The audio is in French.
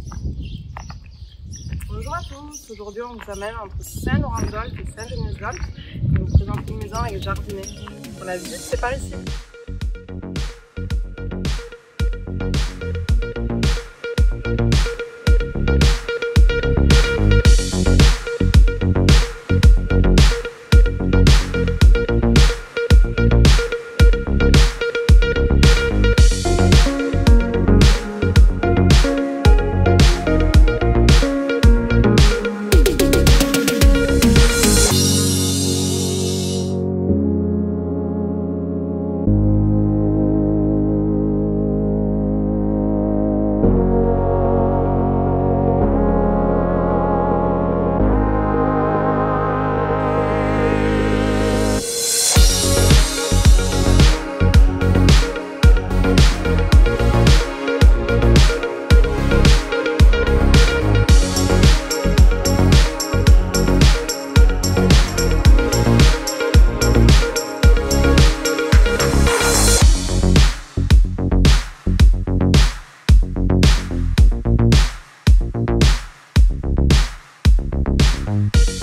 Bonjour à tous, aujourd'hui on vous amène entre Saint-Laurent-d'Olt et Saint-Genès-d'Olt. Je vous présente une maison avec jardinet. Pour la visite, c'est par ici. Bye.